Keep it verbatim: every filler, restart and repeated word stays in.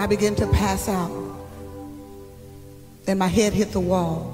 I began to pass out, and my head hit the wall.